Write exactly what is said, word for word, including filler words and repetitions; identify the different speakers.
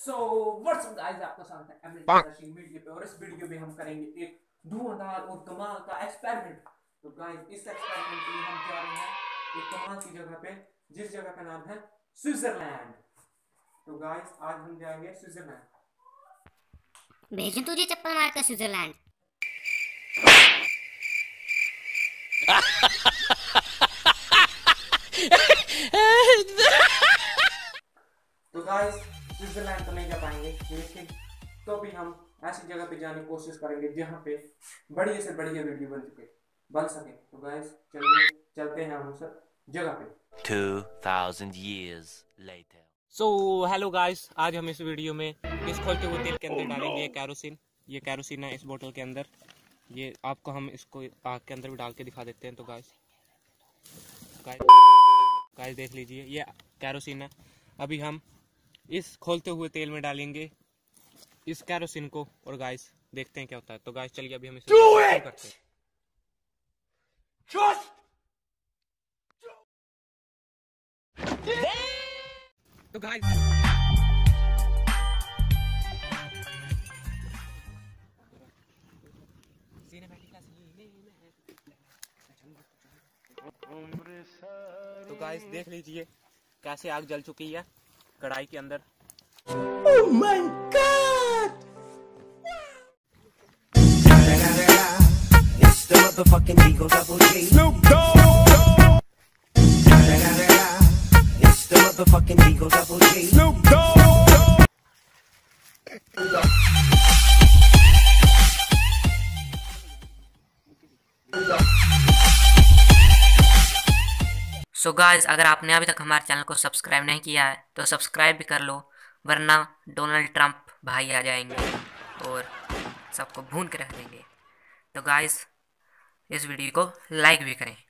Speaker 1: So what's up guys, आपका स्वागत है एमएल वीडियो पे। और इस वीडियो में हम करेंगे एक धुआंधार और कमाल का एक्सपेरिमेंट। तो गाइस, इस एक्सपेरिमेंट के लिए हम जा रहे हैं एक कमाल की जगह पे, जिस जगह का नाम है स्विट्जरलैंड। तो गाइस, आज हम जाएंगे स्विट्जरलैंड।
Speaker 2: भेजूं तुझे चप्पल मार कर स्विट्जरलैंड।
Speaker 1: तो गाइस, स्विट्जरलैंड तो नहीं जा पाएंगे, लेकिन तो भी हम ऐसी जगह पे जाने की कोशिश करेंगे जहाँ पे बढ़िया से बढ़िया वीडियो बन चुके बन सके। तो गाइस, चलिए चलते हैं हम सब जगह पे।
Speaker 3: two thousand years later.
Speaker 4: So hello guys, आज हम इस वीडियो में इस खोलते हुए तेल के अंदर डालेंगे ये कैरोसिन। ये कैरोसिन है इस बोतल के अंदर। ये आपको हम इसको आग के अंदर भी डाल के दिखा देते हैं। तो गाइस गाइस गाइस देख लीजिए, ये कैरोसिन है। अभी हम इस खोलते हुए तेल में डालेंगे इस कैरोसिन को, और गाइस देखते हैं क्या होता है। तो गाइस चलिए अभी हम इसे करते हैं।
Speaker 3: Just
Speaker 4: तो गाइस तो गाइस देख लीजिए कैसे आग जल चुकी है कढ़ाई के अंदर।
Speaker 3: oh my god! It's the motherfucking Eagle Double G. Snoop Dogg. It's the motherfucking Eagle Double G. Snoop Dogg.
Speaker 2: So guys, अगर आपने अभी तक हमारे चैनल को सब्सक्राइब नहीं किया है तो सब्सक्राइब भी कर लो, वरना डोनाल्ड ट्रंप भाई आ जाएंगे और सबको भून के रख देंगे। तो गाइस, इस वीडियो को लाइक भी करें।